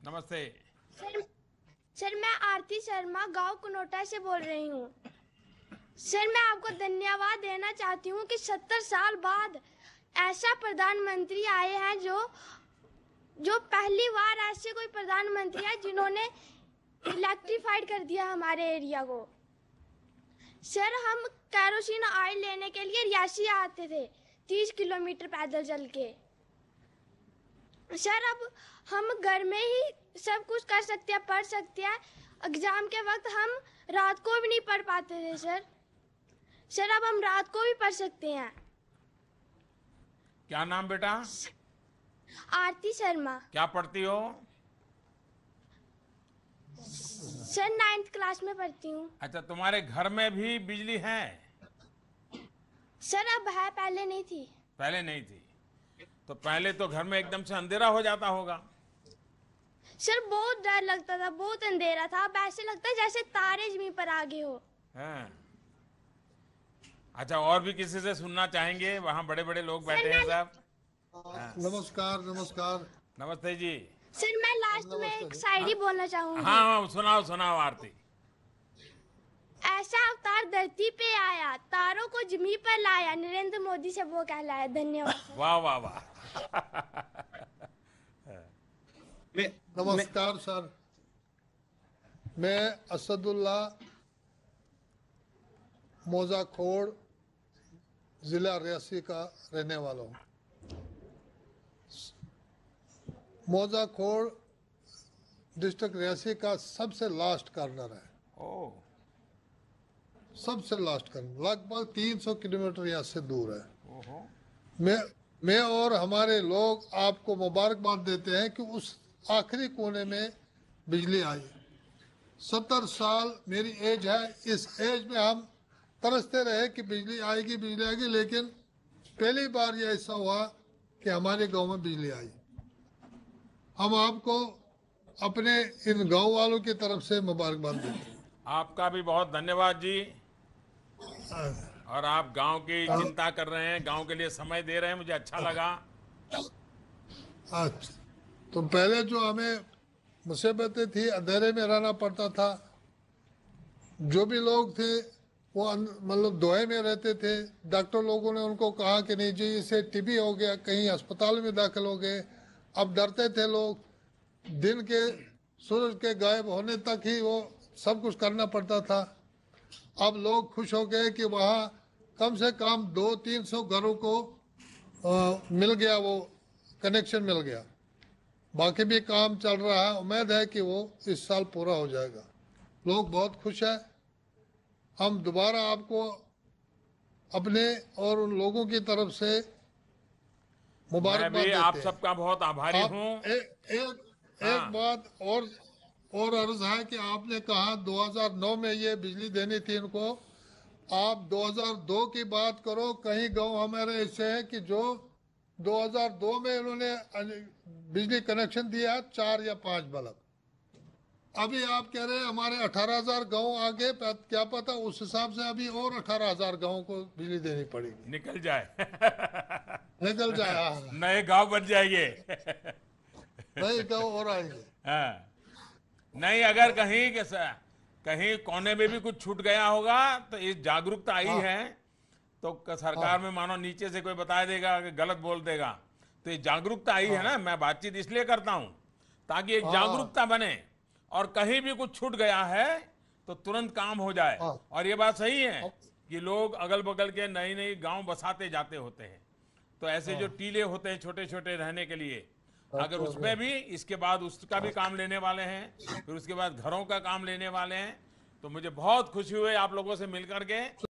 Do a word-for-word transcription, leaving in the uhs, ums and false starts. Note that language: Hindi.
नमस्ते सर सर मैं आरती शर्मा गांव कुनोटा से बोल रही हूँ। सर मैं आपको धन्यवाद देना चाहती हूँ कि सत्तर साल बाद ऐसा प्रधानमंत्री आए हैं जो जो पहली बार ऐसे कोई प्रधानमंत्री है जिन्होंने इलेक्ट्रीफाइड कर दिया हमारे एरिया को। सर हम केरोसिन ऑयल लेने के लिए रियासी आते थे तीस किलोमीटर पैदल चल के। सर अब हम घर में ही सब कुछ कर सकते हैं, पढ़ सकते हैं। एग्जाम के वक्त हम रात को भी नहीं पढ़ पाते थे सर। सर अब हम रात को भी पढ़ सकते हैं। क्या नाम बेटा? आरती शर्मा। क्या पढ़ती हो? सर नाइन्थ क्लास में पढ़ती हूँ। अच्छा, तुम्हारे घर में भी बिजली है? सर अब है, पहले नहीं थी। पहले नहीं थी तो पहले तो घर में एकदम से अंधेरा हो जाता होगा। सर बहुत डर लगता था, बहुत अंधेरा था। अब ऐसे लगता है जैसे तारे जमीन पर आ गए हो। हैं। अच्छा, और भी किसी से सुनना चाहेंगे? वहाँ बड़े बड़े लोग बैठे हैं साहब। नमस्कार नमस्कार। नमस्ते जी। सर मैं लास्ट में एक शायरी बोलना चाहूंगी। हाँ हाँ, सुनाओ सुनाओ आरती। ऐसा अवतार धरती पे आया, तारों को जमी पर लाया, नरेंद्र मोदी से वो कहलाया। धन्यवाद। वाह वाह वाह। नमस्कार सर, मैं असदुल्ला मोजाखोड़ जिला रियासी का रहने वाला हूँ। मोजाखोड़ डिस्ट्रिक्ट रियासी का सबसे लास्ट कार्नर है। ओ, सबसे लास्ट कार्नर लगभग तीन सौ किलोमीटर यहाँ से दूर है। ओहो। मैं मैं और हमारे लोग आपको मुबारकबाद देते हैं कि उस आखिरी कोने में बिजली आई। सत्तर साल मेरी एज है। इस एज में हम तरसते रहे कि बिजली आएगी बिजली आएगी, लेकिन पहली बार ये ऐसा हुआ कि हमारे गांव में बिजली आई। हम आपको अपने इन गांव वालों की तरफ से मुबारकबाद देते हैं। आपका भी बहुत धन्यवाद जी। और आप गांव की चिंता कर रहे हैं, गांव के लिए समय दे रहे हैं, मुझे अच्छा लगा। अच्छा, तो पहले जो हमें मुसीबतें थी, अंधेरे में रहना पड़ता था। जो भी लोग थे वो मतलब दोहे में रहते थे। डॉक्टर लोगों ने उनको कहा कि नहीं जी इसे टीबी हो गया, कहीं अस्पताल में दाखिल हो गए। अब डरते थे लोग। दिन के सूरज के गायब होने तक ही वो सब कुछ करना पड़ता था। अब लोग खुश हो गए कि वहाँ कम से कम दो तीन सौ घरों को आ, मिल गया, वो कनेक्शन मिल गया। बाकी भी काम चल रहा है। उम्मीद है कि वो इस साल पूरा हो जाएगा। लोग बहुत खुश हैं। हम दोबारा आपको अपने और उन लोगों की तरफ से मुबारकबाद मैं भी देते आप हैं। सबका बहुत आभारी आप हूँ। ए, एक हाँ। एक बात और और अर्ज है कि आपने कहा दो हज़ार नौ में ये बिजली देनी थी इनको। आप दो हज़ार दो की बात करो। कहीं गांव हमारे ऐसे हैं कि जो दो हज़ार दो में इन्होंने बिजली कनेक्शन दिया चार या पांच बल्ब। अभी आप कह रहे हैं हमारे अठारह हजार गाँव आगे, क्या पता उस हिसाब से अभी और अठारह हजार गाँव को बिजली देनी पड़ेगी। निकल जाए। निकल जाए। हाँ। नए गांव बन जाएंगे। नए गाँव और आएंगे। हाँ। नहीं, अगर कहीं कहीं कोने में भी कुछ छूट गया होगा तो ये जागरूकता आई हाँ। है तो सरकार में मानो नीचे से कोई बता देगा कि गलत बोल देगा, तो ये जागरूकता आई है ना। मैं बातचीत इसलिए करता हूं ताकि एक जागरूकता बने और कहीं भी कुछ छूट गया है तो तुरंत काम हो जाए। और ये बात सही है कि लोग अगल बगल के नई नई गांव बसाते जाते होते हैं, तो ऐसे जो टीले होते हैं छोटे छोटे रहने के लिए, अगर उसमें भी इसके बाद उसका भी काम लेने वाले हैं, फिर उसके बाद घरों का काम लेने वाले हैं, तो मुझे बहुत खुशी हुई आप लोगों से मिलकर के।